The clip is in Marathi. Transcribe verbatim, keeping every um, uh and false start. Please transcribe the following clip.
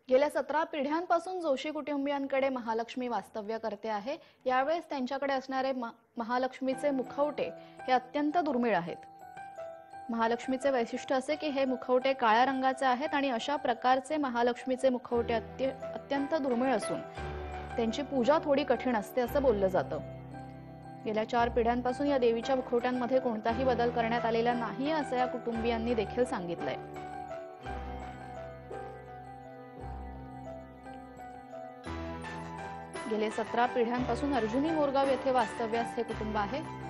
गेल्या सतरा पिढ्यांपासून जोशी कुटुंबियांकडे महालक्ष्मी वास्तव्य करते आहे। यावेळेस त्यांच्याकडे असणारे महालक्ष्मीचे मुखवटे हे अत्यंत दुर्मिळ आहेत। महालक्ष्मीचे वैशिष्ट्य असे की हे मुखवटे काळ्या रंगाचे आहेत आणि अशा प्रकारचे महालक्ष्मीचे मुखवटे अत्यंत दुर्मिळ असून त्यांची पूजा थोडी कठीण असते असं बोललं जातं। गेल्या चार पिढ्यांपासून या देवीच्या मुखवट्यांमध्ये कोणताही बदल करण्यात आलेला नाही असं या कुटुंबियांनी देखील सांगितलंय। गेले सतरा पिढ्यांपासून अर्जुनी मोरगाव येथे वास्तव्यास हे कुटुंब आहे।